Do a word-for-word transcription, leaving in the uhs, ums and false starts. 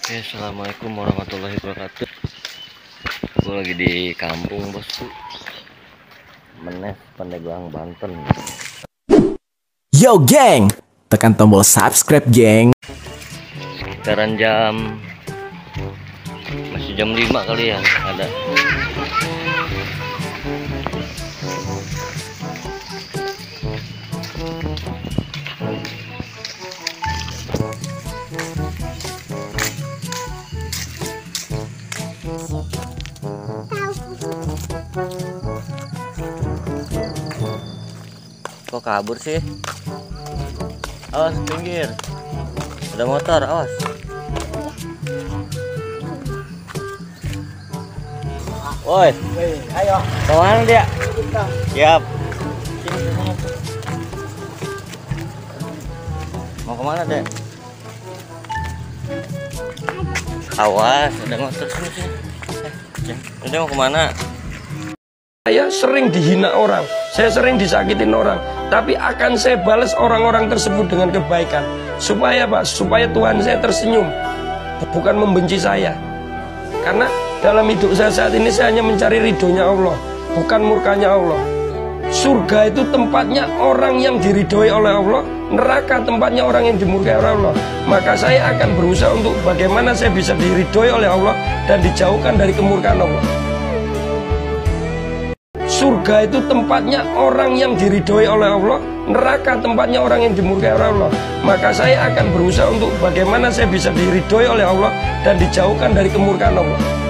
Oke, assalamualaikum warahmatullahi wabarakatuh. Gue lagi di kampung bosku, Menes, Pandeglang, Banten. Yo geng, tekan tombol subscribe geng. Sekitaran jam masih jam lima kali ya ada. Kok kabur sih? Awas, pinggir. Ada motor, awas. Woi, Ayo. kemana dia? Siap. Mau kemana dek? Awas, ada motor sini sini. Eh, dia mau kemana? Saya sering dihina orang, saya sering disakitin orang, tapi akan saya balas orang-orang tersebut dengan kebaikan. Supaya Pak, supaya Tuhan saya tersenyum, bukan membenci saya. Karena dalam hidup saya saat ini saya hanya mencari ridhonya Allah, bukan murkanya Allah. Surga itu tempatnya orang yang diridhoi oleh Allah, neraka tempatnya orang yang dimurkai oleh Allah. Maka saya akan berusaha untuk bagaimana saya bisa diridhoi oleh Allah dan dijauhkan dari kemurkaan Allah. Surga itu tempatnya orang yang diridhoi oleh Allah, neraka tempatnya orang yang dimurkai oleh Allah. Maka saya akan berusaha untuk bagaimana saya bisa diridhoi oleh Allah dan dijauhkan dari kemurkaan Allah.